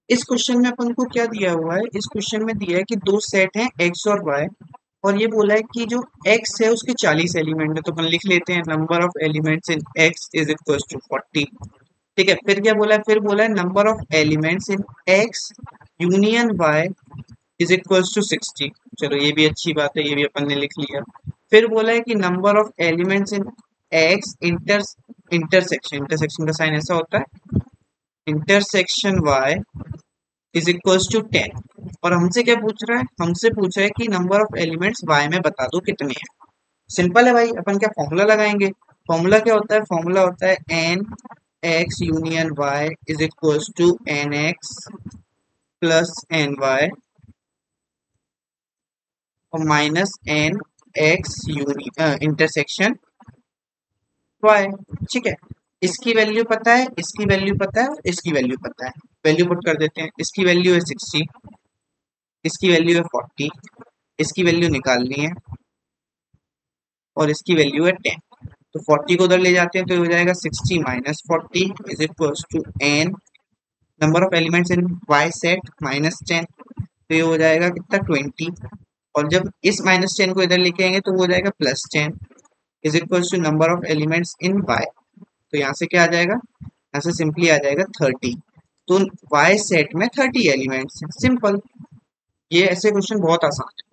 इस क्वेश्चन में अपन को क्या दिया हुआ है, इस क्वेश्चन में दिया है कि दो सेट हैं एक्स और वाई, और ये बोला है कि जो एक्स है उसके 40 एलिमेंट है, तो अपन लिख लेते हैं number of elements in X is equal to 40। ठीक है, फिर क्या बोला है, फिर बोला है number of elements in X union Y is equal to 60। चलो ये भी अच्छी बात है, ये भी अपन ने लिख लिया। फिर बोला है कि number of elements in X intersection, intersection का साइन ऐसा होता है, intersection Y is equals to 10। और हमसे क्या पूछ रहा है, हमसे पूछा है कि नंबर ऑफ एलिमेंट्स y में बता दो कितने हैं। सिंपल है भाई, अपन क्या फॉर्मूला लगाएंगे। फॉर्मूला क्या होता है, फॉर्मूला होता है N X union y is equals to N X plus N Y और minus N X intersection y। ठीक है, इसकी वैल्यू पता है, इसकी वैल्यू पता है और इसकी वैल्यू पता है। वैल्यू पुट कर देते हैं, इसकी वैल्यू है 60, इसकी वैल्यू है 40, इसकी वैल्यू निकालनी है और इसकी वैल्यू है 10। तो 40 को उधर ले जाते हैं तो ये हो जाएगा 60 minus 40 is equals to N number of elements in Y set minus 10, तो ये हो जाएगा कितना 20। और जब इस माइनस 10 को इधर लेके आएंगे तो वो हो जाएगा plus 10 is equals to number of elements in Y. तो यहाँ से क्या आ जाएगा, यहाँ से सिंपली आ जाएगा 30। तो वाई सेट में 30 एलिमेंट्स हैं। सिंपल, ये ऐसे क्वेश्चन बहुत आसान है।